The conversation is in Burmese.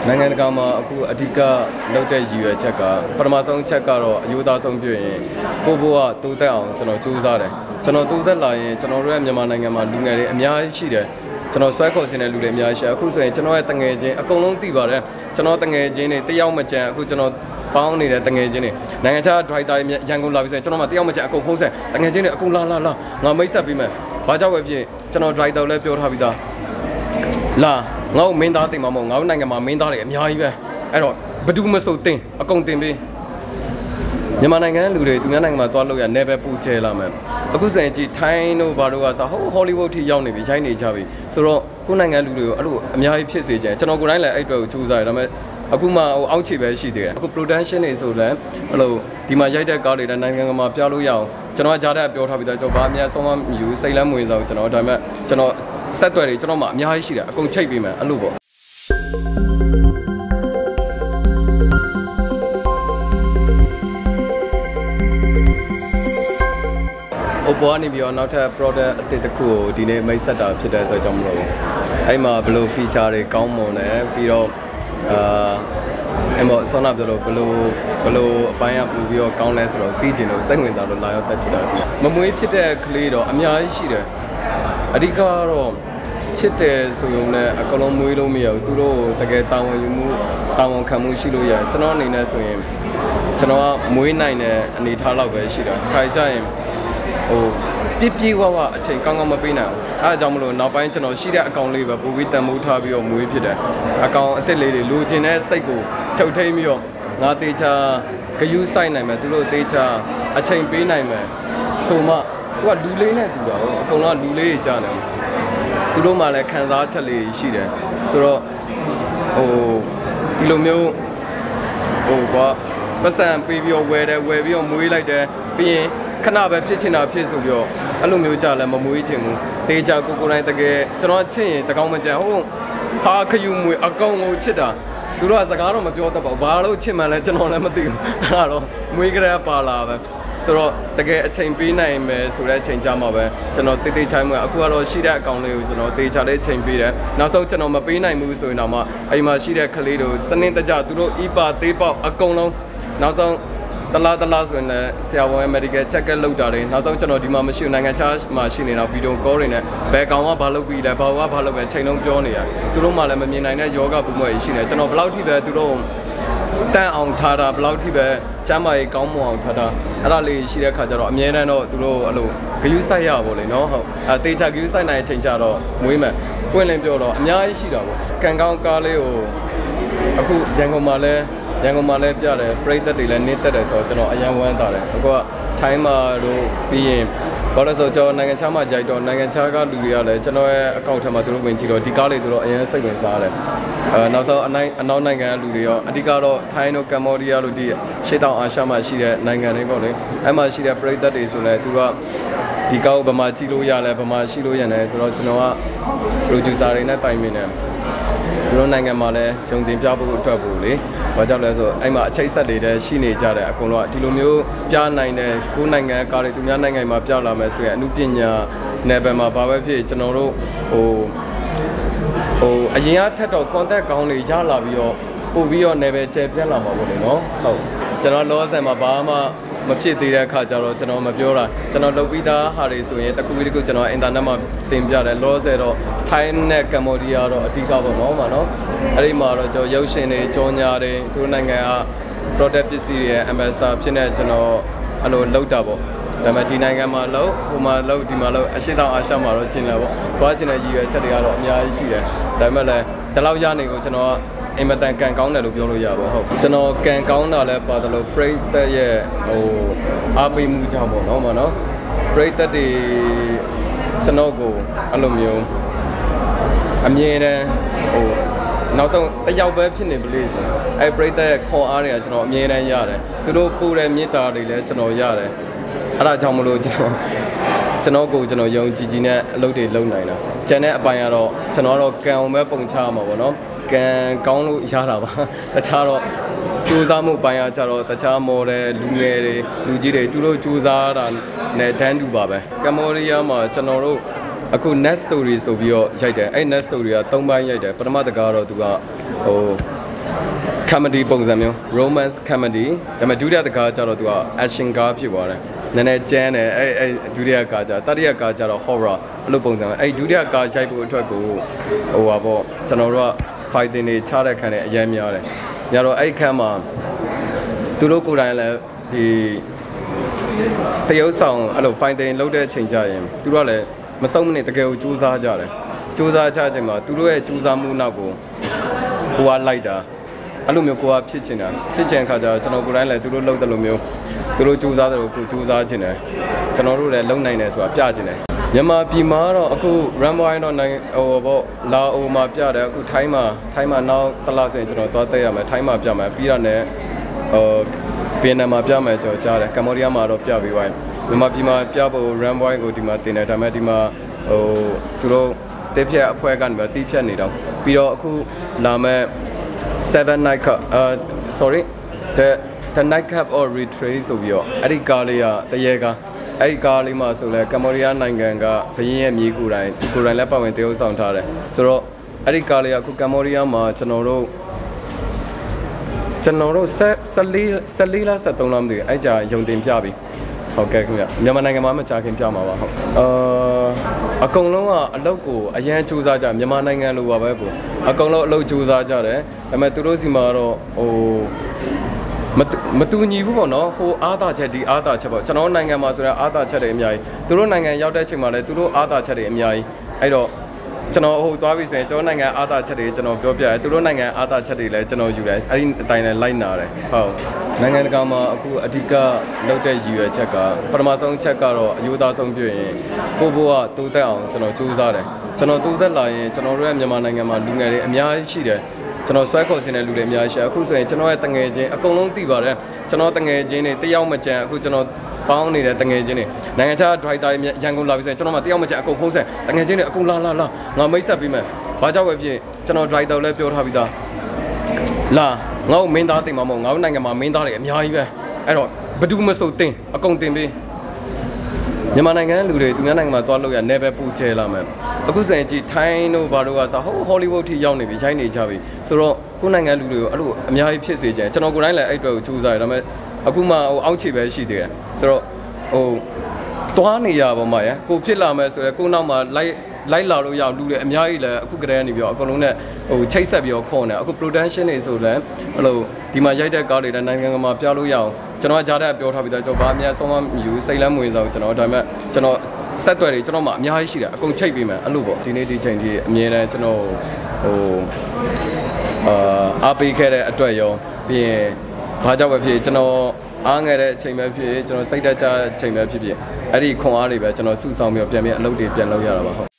နိုင်ငံတကာမှာအခုအဓိကလောက်တဲ့ရည်ရွယ်ချက်ကပထမဆုံးချက်ကတော့အယူသားဆုံးပြရင်ကိုဘိုးကတိုးတက်အောင်ကျွန်တော်စူးစမ်းတယ်ကျွန်တော်တိုးတက်လာရင်ကျွန်တော်တို့ရဲ့မြန်မာနိုင်ငံမှာလူငယ်တွေအများကြီးရှိတယ်ကျွန်တော်ဆွဲခေါ်ခြင်းတဲ့လူတွေအများကြီးရှိအခုဆိုရင်ကျွန်တော်ရဲ့တငယ်ချင်းအကုန်လုံးသိပါတယ်ကျွန်တော်တငယ်ချင်းတွေတယောက်မကြံအခုကျွန်တော်ပေါင်းနေတဲ့တငယ်ချင်းတွေနိုင်ငံခြားဒရိုက်တာရန်ကုန်လာပြီဆိုရင်ကျွန်တော်မှတယောက်မကြံအကုန်ဖုန်းဆက်တငယ်ချင်းတွေအကုန်လာငါမိတ်ဆက်ပြီးမယ်ဘာကြောင့်ပဲဖြစ်ကျွန်တော်ဒရိုက်တာလည်းပြောထားပြီးသားလာငါ့ကိုမင်းသားတင်မှာမဟုတ်ငါ့နိုင်ငံမှာမင်းသားတွေအများကြီးပဲအဲ့တော့ဘဒူးမဆိုတင်အကုန်တင်ပြီးမြန်မာနိုင်ငံလူတွေသူများနိုင်ငံမှာသွားလို့ရနေပဲပူချဲလာမယ်အခုဆိုရင်ကြည့်ထိုင်းတို့ဘာတို့ကစားဟောလိဝုဒ်ထိရောက်နေပြီရိုက်နေကြပြီဆိုတော့ကိုယ်နိုင်ငံလူတွေကိုအဲ့လိုအများကြီးဖြစ်စေချင်ကျွန်တော်ကိုယ်တိုင်လည်းအဲ့အတွက်ကိုကြိုးစားရဒါပေမဲ့အခုမှအောက်ခြေပဲရှိသေးတယ်အခု production တွေဆိုလည်းအဲ့လိုဒီမှာရိုက်တဲ့ကားတွေလည်းနိုင်ငံမှာပြလို့ရအောင်ကျွန်တော်ကြားတဲ့ပြောထားပြီးတော့ကျွန်တော်ဘာအများဆုံးမယူစိတ်လမ်းမဝင်စားဘူးကျွန်တော်ဒါပေမဲ့ကျွန်တော်ဆက်သွယ်တွေကျွန်တော်မှအများကြီးရှိတယ်အကုန်ချိတ်ပေးမယ်အဲ့လိုပေါ့ပေါ်နေပြီးတော့နောက်ထပ် product အသစ်တစ်ခုကိုဒီနေ့မိတ်ဆက်တာဖြစ်တဲ့အတွက်ကြောင့်မလို့အဲ့မှာဘယ်လို feature တွေကောင်းမွန်လဲပြီးတော့အဲ့မှာဆောင်းနာပြောလို့ဘယ်လိုအပိုင်းအပူပြီးတော့ကောင်းလဲဆိုတော့သိချင်လို့စိတ်ဝင်စားလို့လာရောက်တက်ဖြစ်တာမမွေးဖြစ်တဲ့ကလေးတော့အများကြီးရှိတယ်အဓိကကတော့ချစ်တယ်ဆိုရုံနဲ့အကလုံးမွေးလို့မရဘူးသူတို့တကယ်တာဝန်ယူမှုတာဝန်ခံမှုရှိလို့ရတယ်ကျွန်တော်အနေနဲ့ဆိုရင်ကျွန်တော်ကမွေးနိုင်တဲ့အနေထားလောက်ပဲရှိတာခိုင်ကြရင်ပြဝအချိန်ကောင်းကောင်းမပေးနိုင်ဘူးအဲအကြောင်းမလို့နောက်ပိုင်းကျွန်တော်ရှိတဲ့အကောင့်လေးပဲပို့ပြီးတန်မိုးထားပြီးတော့မွေးဖြစ်တယ်အကောင့်အစ်စ်လေးတွေလိုချင်တဲ့စိတ်ကိုချုပ်ထိန်ပြီးတော့ငါတေချာဂယုစိုက်နိုင်မယ်သူတို့တေချာအချိန်ပေးနိုင်မယ်ဆိုမှသူကလူလေးနဲ့တူတာဟုတ်အကုန်လုံးလူလေးကြီးကြားနေသူတို့မှလည်းခံစားချက်လေးရှိတယ်ဆိုတော့ဒီလိုမျိုးကွာပတ်စံပေးပြီးတော့ဝယ်ပြီးတော့မွေးလိုက်တယ်ပြီးရင်ခဏပဲဖြစ်ချင်တာဖြစ်ဆိုပြီးတော့အဲ့လိုမျိုးကြလည်းမမွေးချင်ဘူးတေးကြကိုတိုင်းတကယ်ကျွန်တော်ချစ်ရင်တကောင်းမကြဟုတ်ဟာခယူမွေအကောင်ကိုချစ်တာသူတို့ကစကားတော့မပြောတတ်ပါဘူးဘာလို့ချစ်မှန်းလဲကျွန်တော်လည်းမသိဘူးအဲ့ဒါတော့မွေးကြရပါလာပဲဆိုတော့တကယ်အချိန်ပေးနိုင်မယ်ဆိုတဲ့အချိန်ကြမှာပဲကျွန်တော်တေးချိုင်းမှာအခုကတော့ရှိတဲ့အကောင်လေးကိုကျွန်တော်တေးချလေးချိန်ပေးတယ်နောက်ဆုံးကျွန်တော်မပေးနိုင်ဘူးဆိုရင်တော့မှအိမ်မှာရှိတဲ့ကလေးတို့စနစ်တကျသူတို့အပါသေးပေါက်အကုန်လုံးနောက်ဆုံးတလားဆိုရင်လည်းဆရာဝန်ရဲ့ medical check လုပ်တာတွေနောက်ဆုံးကျွန်တော်ဒီမှာမရှိနိုင်ငံခြားမှာရှိနေတာဗီဒီယိုကောတွေနဲ့ဘယ်ကောင်ကဘာလုပ်ပြီးလဲဘာကဘာလုပ်ပဲချိန်လုံးပြောနေရသူတို့မှလည်းမမြင်နိုင်တဲ့ယောဂပုံမှန်ရှိနေကျွန်တော်ဘယ်လောက်ထိပဲသူတို့တန်းအောင်ထားတာဘယ်လောက်ထိပဲကျမ်းမာရေးကောင်းမွန်အောင်ထားတာအဲ့ဒါလေးရှိတဲ့ခါကျတော့အမြဲတမ်းတော့သူတို့အဲ့လိုဂယုစိုက်ရပါလေနော်ဟုတ်တေချာဂယုစိုက်နိုင်တဲ့အချိန်ကျတော့မွေးမယ်ပွင့်လင်းပြောတော့အများကြီးရှိတာပေါ့ကန်ကောင်းကားလေးကိုအခုရန်ကုန်မှာလည်းပြတယ်ပရိသတ်တွေလည်းနေတက်တယ်ဆိုတော့ကျွန်တော်အယံဝမ်းတာတယ်အခုကထိုင်းမှာတို့ပြီးရင်ဘာလို့ဆိုကျွန်တော်နိုင်ငံခြားမှာကြိုက်တော့နိုင်ငံခြားကလူတွေကလည်းကျွန်တော်ရဲ့အကောင့်ထဲမှာသူတို့ဝင်ကြည့်တော့ဒီကားလေးသူတို့အရင်စိတ်ဝင်စားတယ်နောက်ဆုံးအနောက်နိုင်ငံကလူတွေရောအဓိကတော့ထိုင်းတို့ကမ္ဘောဒီးယားတို့ဒီရှေ့တောင်အာရှမှာရှိတဲ့နိုင်ငံတွေပေါ့လေအဲ့မှာရှိတဲ့ပရိသတ်တွေဆိုလည်းသူကဒီကားကိုဗမာကြည့်လို့ရလဲဗမာရှိလို့ရတယ်ဆိုတော့ကျွန်တော်က producer တွေနဲ့တိုင်ပင်တယ်သူတို့နိုင်ငံမှာလည်းရုံတင်ပြဖို့အတွက်ပို့လေဘာကြောင့်လဲဆိုအဲ့မှာအချိတ်ဆက်တွေတည်းရှိနေကြတယ်အကုန်လုံးကဒီလိုမျိုးပြနိုင်တဲ့ကိုယ်နိုင်ငံကားတွေသူများနိုင်ငံမှာပြလာမယ်ဆိုရင်အမှုပညာနယ်ပယ်မှာဘာပဲဖြစ်ကျွန်တော်တို့အရင်ကထက်တော့ contact ကောင်းတွေရလာပြီးတော့ပို့ပြီးတော့နယ်ပယ်ကျယ်ပြန့်လာမှာပေါ့လေနော်ဟုတ်ကျွန်တော်လောဆယ်မှာဘာမှမဖြစ်သေးတဲ့အခါကျတော့ကျွန်တော်မပြောတာကျွန်တော်လုပ်ပြီးသားဟာတွေဆိုရင်တခုပြီးတခုကျွန်တော်အင်တာနက်မှာတင်ပြတယ်လောဆယ်တော့ထိုင်းနဲ့ကမ္ဘောဒီးယားတော့အဓိကပေါ့နော်မှာနော်အဲ့ဒီမှာတော့ကျွန်တော်ရုပ်ရှင်တွေကြောညာတွေသူနိုင်ငံက product ပစ္စည်းတွေရဲ့ ambassador ဖြစ်နေကျွန်တော်အဲ့လိုလုပ်တာပေါ့ဒါပေမဲ့ဒီနိုင်ငံမှာလုပ်ဟိုမှာလုပ်ဒီမှာလုပ်အရှေ့တောင်အာရှမှာတော့ကျင်တယ်ပေါ့သွားကျင်တဲ့ရည်ရွယ်ချက်တွေကတော့အများကြီးရှိတယ်ဒါပေမဲ့လည်းဒီလောက်ရနေကိုကျွန်တော်အိမ်မတန်ကန်ကောင်းတယ်လို့ပြောလို့ရပါဟုတ်ကျွန်တော်ကန်ကောင်းတာလဲပါတယ်လို့ပရိသတ်ရဲ့အားပေးမှုကြောင့်ပေါ့နော်မနော်ပရိသတ်တွေကျွန်တော်ကိုအဲ့လိုမျိုးအမြဲတမ်းနောက်ဆုံးတယောက်ပဲဖြစ်နေပလေဆိုအဲ့ပရိသတ်ရဲ့ခေါ်အားတွေကကျွန်တော်အမြဲတမ်းရတယ်သူတို့ပို့တဲ့မေတ္တာတွေလည်းကျွန်တော်ရတယ်အဲ့ဒါကြောင့်မလို့ကျွန်တော်ကိုကျွန်တော်ယုံကြည်နဲ့အလုပ်တွေလုပ်နိုင်တာကျန်တဲ့အပိုင်းကတော့ကျွန်တော်ကတော့ကံအောင်ပဲပုံချရမှာပေါ့နော်ကံကောင်းလို့ရတာပါတခြားတော့ကြိုးစားမှုပိုင်းအားကြတော့တခြားမော်ဒယ်လူငယ်တွေလူကြီးတွေသူတို့ကြိုးစားတာနဲ့တန်းတူပါပဲကမ္ဘောဒီးယားမှာကျွန်တော်တို့အခု next story ဆိုပြီးတော့ရိုက်တယ်အဲ့ next story က3ပိုင်းရိုက်တယ်ပထမတကားတော့သူက comedy ပုံစံမျိုး romance comedy ဒါပေမဲ့ဒုတိယတစ်ခါကျတော့သူက action ကားဖြစ်သွားတယ်နည်းနည်းကျန်းတယ်အဲ့ဒုတိယကားကျတတိယကားကျတော့ horror အဲ့လိုပုံစံအဲ့ဒုတိယကားရိုက်ဖို့အတွက်ကိုဟိုပါပေါ့ကျွန်တော်တို့က fighting တွေချတဲ့ခံနဲ့အရင်များတယ်ညတော့အဲ့ခန်းမှာသူတို့ကိုယ်တိုင်လည်းဒီတရုပ်ဆောင်အဲ့လို fighting လုပ်တဲ့အချိန်ကြရင်သူတို့ကလည်းမဆုံးမနေတကယ်ကိုကြိုးစားကြတယ်ကြိုးစားချချိန်မှာသူတို့ရဲ့ကြိုးစားမှုနောက်ကိုကလိုက်တာအဲ့လိုမျိုးကိုကဖြစ်ချင်တာဖြစ်ချင်ခါကျတော့ကျွန်တော်ကိုယ်တိုင်လည်းသူတို့လုပ်တယ်လို့မျိုးသူတို့ကြိုးစားတယ်လို့ကိုကြိုးစားချင်တယ်ကျွန်တော်တို့လည်းလုပ်နိုင်တယ်ဆိုတာပြချင်တယ်မြန်မာပြည်မှာတော့အခု Ramboy တော့နိုင်ဟိုပေါ့လာအိုမှာပြတယ်အခုထိုင်းမှာနောက်တစ်လဆိုရင်ကျွန်တော်သွားတက်ရမယ်ထိုင်းမှာပြမယ်ပြီးတော့လည်းဗီယက်နမ်မှာပြမယ်ကျွန်တော်ကြားတယ်ကမ္ဘောဒီးယားမှာတော့ပြပြီးသွားပြီမြန်မာပြည်မှာပြဖို့ Ramboy ကိုဒီမှာတင်တယ်ဒါပေမဲ့ဒီမှာဟိုသူတို့တေးဖြတ်အဖွဲ့ကနေပြီးတီးဖြတ်နေတော့ပြီးတော့အခုလာမဲ့7 night cup sorry the night cup or retreat ဆိုပြီးတော့အဲ့ဒီကားလေးကတရေကားအဲ့ဒီကားလေးမှာဆိုလဲကမ္ဘောဒီးယားနိုင်ငံကဘရင်ရဲ့မြေကိုယ်တိုင်လည်းပတ်ဝင်တရုပ်ဆောင်ထားတယ်ဆိုတော့အဲ့ဒီကားလေးကအခုကမ္ဘောဒီးယားမှာကျွန်တော်တို့14လား73လားမသိဘူးအဲ့ကြာယုံတင်ပြပြီဟုတ်ကဲ့ခင်ဗျမြန်မာနိုင်ငံမှာမကြာခင်ပြမှာပါဟုတ်အကုန်လုံးကအလုပ်ကိုအရန်စူးစမ်းကြမြန်မာနိုင်ငံလိုပါပဲကိုအကုန်လုံးအလုပ်စူးစမ်းကြတယ်ဒါပေမဲ့သူတို့စီမှာတော့ဟိုမတူညီဘူးပေါ့နော်ဟိုအားသာချက်ဒီအားသာချက်ပေါ့ကျွန်တော်နိုင်ငံမှာဆိုရင်အားသာချက်တွေအများကြီးသူတို့နိုင်ငံရောက်တဲ့အချိန်မှာလည်းသူတို့အားသာချက်တွေအများကြီးအဲ့တော့ကျွန်တော်ဟိုသွားပြီဆိုရင်ကျွန်တော်နိုင်ငံအားသာချက်တွေကျွန်တော်ပြောပြတယ်သူတို့နိုင်ငံအားသာချက်တွေလည်းကျွန်တော်ယူတယ်အဲ့ဒီအတိုင်းလည်းလိုက်နာတယ်ဟုတ်နိုင်ငံတကာမှာအခုအဓိကလုပ်တဲ့ရည်ရွယ်ချက်ကပထမဆုံးချက်ကတော့အယူသားဆုံးပြရင်ကိုဘိုးကတိုးတက်အောင်ကျွန်တော်စူးစမ်းတယ်ကျွန်တော်တိုးတက်လာရင်ကျွန်တော်တို့ရဲ့မြန်မာနိုင်ငံမှာလူငယ်တွေအများကြီးရှိတယ်ကျွန်တော်ဆွဲခေါ်ခြင်းတဲ့လူတွေအများကြီးရှိအခုဆိုရင်ကျွန်တော်ရဲ့တငယ်ချင်းအကုန်လုံးသိပါတယ်ကျွန်တော်တငယ်ချင်းတွေတယောက်မကြံအခုကျွန်တော်ပေါင်းနေတဲ့တငယ်ချင်းတွေနိုင်ငံခြားဒရိုက်တာတွေရန်ကုန်လာပြီဆိုရင်ကျွန်တော်မှတယောက်မကြံအကုန်ဖုန်းဆက်တငယ်ချင်းတွေအကုန်လာငါမိတ်ဆက်ပြီးမယ်ဘာကြောင့်ပဲဖြစ်ကျွန်တော်ဒရိုက်တာလည်းပြောထားပြီးသားလာငါ့ကိုမင်းသားတင်မှာမဟုတ်ငါ့နိုင်ငံမှာမင်းသားတွေအများကြီးပဲအဲ့တော့ဘယ်သူမဆိုတင်အကုန်တင်ပြီးမြန်မာနိုင်ငံလူတွေသူများနိုင်ငံမှာသွားလို့ရနေပဲပူချဲလာမယ်အခုဆိုရင်ကြည်ထိုင်းတို့ဘာတို့ကဆိုဟိုလီဝုဒ်ထိရောက်နေပြီရိုက်နေကြပြီဆိုတော့ကိုယ်နိုင်ငံလူတွေကိုအဲ့လိုအများကြီးဖြစ်စေချင်ကျွန်တော်ကိုယ်တိုင်လည်းအဲ့အတွက်ကိုကြိုးစားရတယ်ဒါပေမဲ့အခုမှဟိုအောက်ခြေပဲရှိသေးတယ်ဆိုတော့ဟိုတွားနေရပါမှာရကိုဖြစ်လာမယ်ဆိုတော့ကိုနောက်မှာလိုက်လာလို့ရအောင်လူတွေအများကြီးလည်းအခုကတည်းကနေပြီးတော့အကုန်လုံးနဲ့ဟိုချိတ်ဆက်ပြီးတော့ခေါ်နေအခု production တွေဆိုလည်းအဲ့လိုဒီမှာရိုက်တဲ့ကားတွေလည်းနိုင်ငံမှာပြလို့ရအောင်ကျွန်တော်ကြားတဲ့ပြောထားပြီးတော့ကျွန်တော်ဘာအများဆုံးမယူစိတ်လမ်းမဝင်စားဘူးကျွန်တော်ဒါပေမဲ့ကျွန်တော်ဆက်သွယ်တွေကျွန်တော်မှအများကြီးရှိတယ်အကုန်ချိတ်ပေးမယ်အဲ့လိုပေါ့ဒီနေ့ဒီချိန်ကြီးအမြဲတမ်းကျွန်တော်ဟိုအားပေးခဲ့တဲ့အတွက်ရောပြီးရင်ဘာကြောင့်ပဲဖြစ်ကျွန်တော်အားငယ်တဲ့အချိန်ပဲဖြစ်ကျွန်တော်စိတ်တက်ကြတဲ့အချိန်ပဲဖြစ်အဲ့ဒီခွန်အားတွေပဲကျွန်တော်စုဆောင်းပြီးတော့ပြန်ပြီးအလုပ်တွေပြန်လုပ်ရတာပါဟုတ်